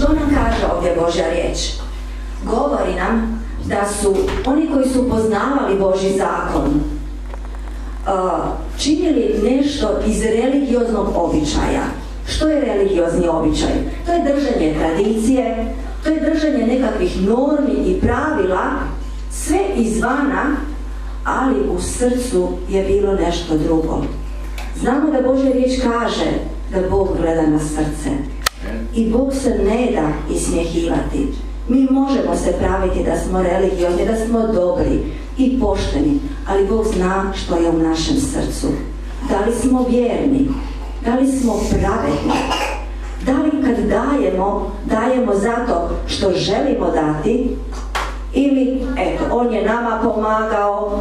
Što nam kaže ovdje Božja riječ? Govori nam da su oni koji su poznavali Božji zakon činili nešto iz religioznog običaja. Što je religiozni običaj? To je držanje tradicije, to je držanje nekakvih normi i pravila, sve izvana, ali u srcu je bilo nešto drugo. Znamo da Božja riječ kaže da Bog gleda na srce i Bog se ne da ismjehivati. Mi možemo se praviti da smo religiozni, da smo dobri i pošteni, ali Bog zna što je u našem srcu. Da li smo vjerni? Da li smo pravedni? Da li kad dajemo zato što želimo dati, ili, eto, on je nama pomagao,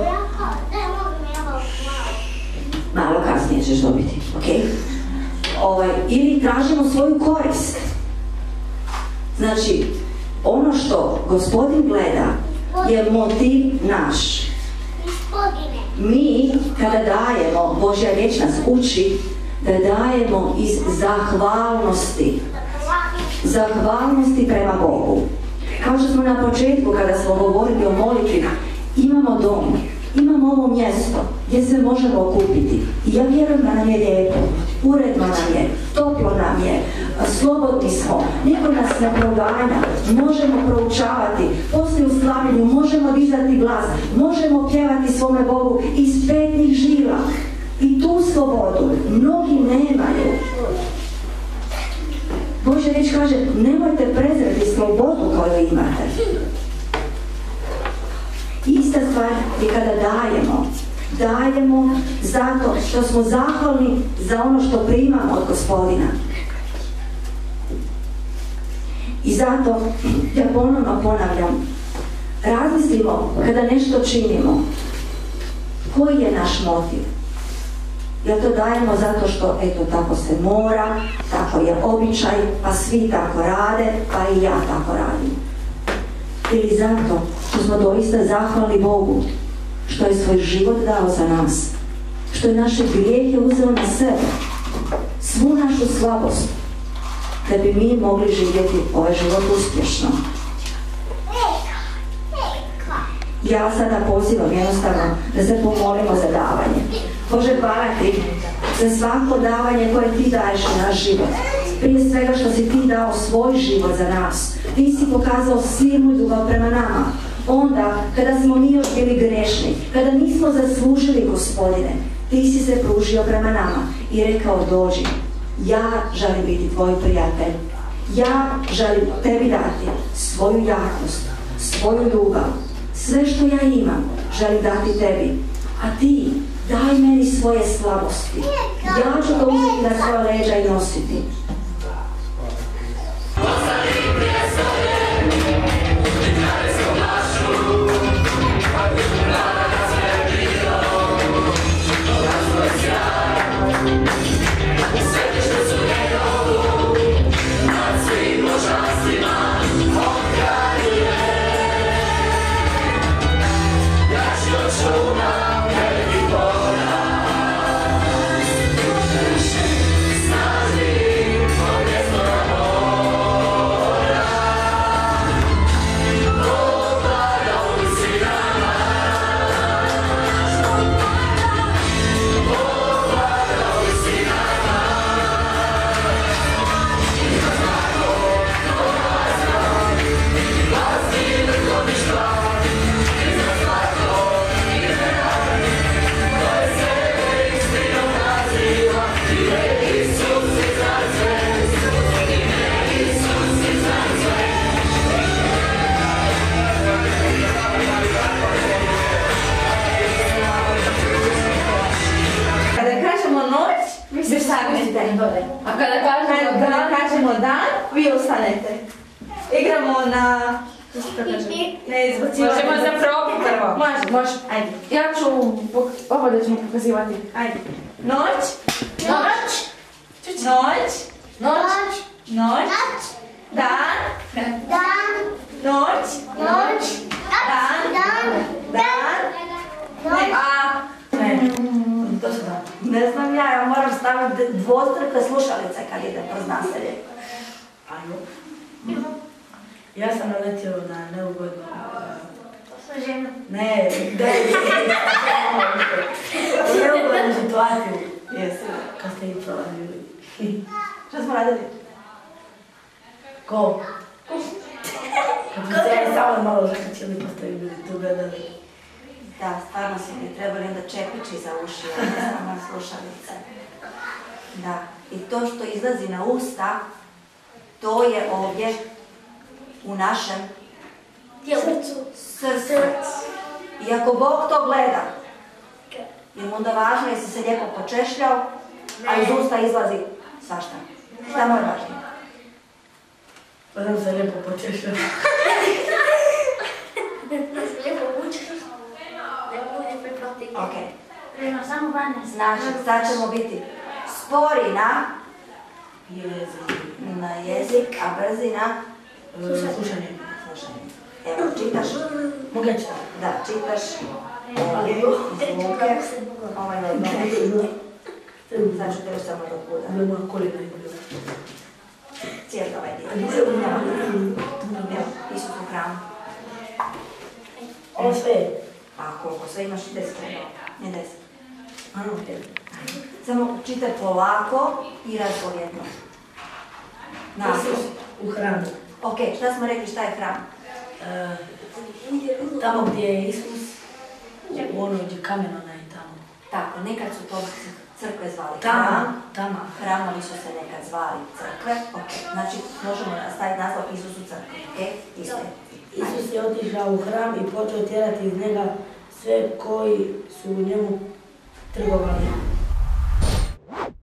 malo kasnije ćeš dobiti, ok? Ili tražimo svoju korist. Znači, ono što Gospodin gleda je motiv naš. Mi, kada dajemo, Božja riječ nas uči da dajemo iz zahvalnosti. Zahvalnosti prema Bogu. Kao što smo na početku, kada smo govorili o molitvi, imamo dom, imamo ovo mjesto gdje se možemo okupiti. I ja vjerujem da nam je lijepo, uredno nam je, toplo nam je, slobodni smo, niko nas ne proganja, možemo proučavati, poslije u slavljenju možemo dizati glas, možemo pjevati svome Bogu iz petnih žila. I tu slobodu mnogi nemaju. Božja riječ kaže, nemojte prezreti slobodu koju imate. Ista stvar je kada dajemo zato što smo zahvalni za ono što primamo od Gospodina. I zato ja ponovno ponavljam, razmislimo kada nešto činimo, koji je naš motiv? Jel to dajemo zato što, eto, tako se mora, tako je običaj, pa svi tako rade, pa i ja tako radim? Ili zato što smo doista zahvalni Bogu, što je svoj život dao za nas, što je naše grijehe uzeo na sebe, svu našu slabost, da bi mi mogli živjeti ovaj život uspješno. Ja sada pozivam jednostavno da se pomolimo za davanje. Bože, hvala ti za svako davanje koje ti daješ u naš život. Prije svega što si ti dao svoj život za nas. Ti si pokazao silnu ljubav prema nama. Onda, kada smo mi još bili grešni, kada nismo zaslužili, Gospodine, ti si se pružio prema nama i rekao, dođi, ja želim biti tvoj prijatelj. Ja želim tebi dati svoju jakost, svoju ljubav. Sve što ja imam, želim dati tebi. A ti, daj meni svoje slabosti. Ja ću to uzeti na svoja leđa i nositi. A kada kažemo dan, vi ostanete. Igramo na... Ne izbacivati. Možemo za probu prvo. Može, ajde. Ja ću... Ovo da ćemo pokazivati. Ajde. Noć. Noć. Noć. Noć. Noć. Dan. Dan. Noć. Noć. Dan. Dan. Dan. To su dan. Ne znam ja moram staviti dvostruke slušalice kad idem kroz naselje. Ajde. Ja sam naletio na neugodno... Žena. Ne, neugodnu situaciju. Jesi. Kad ste i prolazili. Šta smo radili? Ko? Kad ste samo malo zaključili pa ste bili tu gledali. Da, stvarno su mi trebali onda čepići za uši, a ne samo slušalice. Da, i to što izlazi na usta, to je ovdje u našem srcu. I ako Bog to gleda, je mu onda važno jesi se lijepo počešljao, a iz usta izlazi svašta. Šta mu je važnije? Pa sam se lijepo počešljao. Ok. Samo 12. Znači, sad ćemo biti spori na jezik, a brzi na Slušanje. slušanje. Evo, čitaš? Mogu ja čitati? Da, čitaš ovdje iz luke. Ovaj je sad ću te još samo do kuda. Nema kolina i bilo. Cijeli ovaj dio. Evo, Isus u hramu. Ovo sve. A koliko sve imaš? 10 treba. Ne 10. Ano, ok. Samo čitaj polako i razgovjetno. Naslov. U hramu. Ok, šta smo rekli šta je hram? Tamo gdje je Isus, u ono gdje kamen onaj tamo. Tako, nekad su to crkve zvali Tama. Hramovi su se nekad zvali crkve. Ok, znači možemo staviti naslov Isus u crkvi. Ok, isto je. Isus je otišao u hram i počeo tjerati iz njega sve koji su u njemu trgovali.